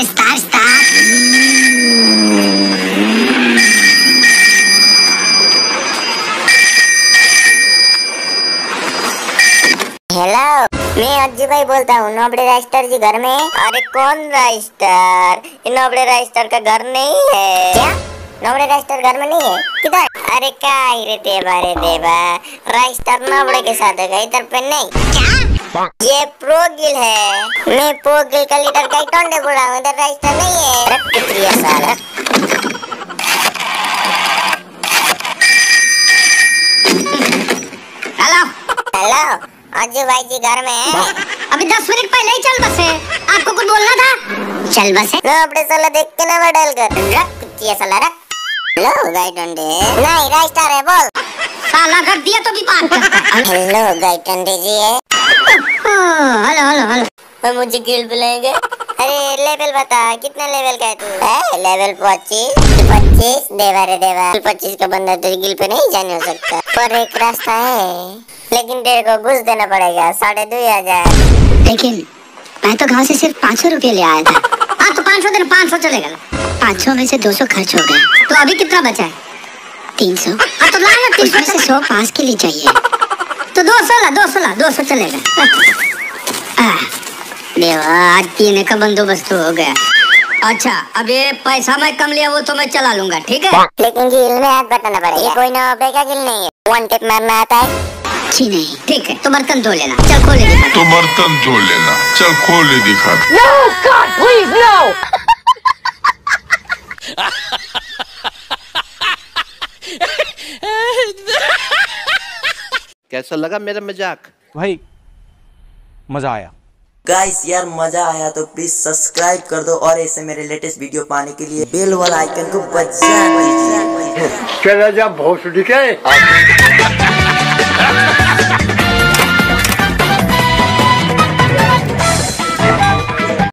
Star. Hello, मैं अज्जू भाई बोलता हूँ। नोबड़े राइस्टर जी घर में? अरे कौन राइस्टर? नोबड़े राइस्टर का घर नहीं है। क्या? नोबड़े राइस्टर घर में नहीं है? किधर? अरे क्या रे देवा, राइस्टर नोबड़े के साथ है, इधर पे नहीं। क्या? ये प्रोगिल है। मैं प्रोगिल का लीडर का टोंडे बोला हूँ, इधर राइस्टर नहीं है। रख साला। हेलो, अज्जू भाई जी घर में है? अभी 10 मिनट पहले ही चल बसे। आपको कुछ बोलना था? चल बसे। नोबड़े साला देख के ना बदल कर। रख साला रख। हेलो गाय टोंडे। नहीं राइस्टर है, बोल। साला रख दिया तो भी बात करता है। हेलो गाय टोंडे जी है। हेलो। मुझे गिल्ड बुलाएंगे? अरे लेवल बता, कितना लेवल का है तू? लेवल 25। देवा रे देवा, 25 का बंदा तेरी गिल्ड पे नहीं जाने हो सकता। पर एक रास्ता है, लेकिन तेरे को घुस देना पड़ेगा 2500। लेकिन मैं तो गाँव से सिर्फ 500 रुपये ले आया था। हाँ तो 500 देना, 500 चलेगा। 500 में से 200 खर्च हो गया, तो अभी कितना बचा है? 300। हाँ तो ला ना, 300 में से 100 पास के लिए चाहिए, तो 200 चलेगा। देवा, आज पीने का बंदोबस्त हो गया। अच्छा, अब ये पैसा मैं कम लिया वो तो मैं चला लूंगा, ठीक है? लेकिन गिल में हाथ बटाना पड़ेगा। ये कोई नोबड़े का गिल नहीं है। वन टिप मारना आता है? जी नहीं। ठीक है, तो बर्तन धो लेना। चल खोले दिखा। No, God, please, no! कैसा लगा मेरा मजाक? भाई मजा आया। गाइस यार मजा आया तो प्लीज सब्सक्राइब कर दो और ऐसे मेरे लेटेस्ट वीडियो पाने के लिए बेल वाला आइकन को बजा दीजिए। चला जा भोसड़ी के।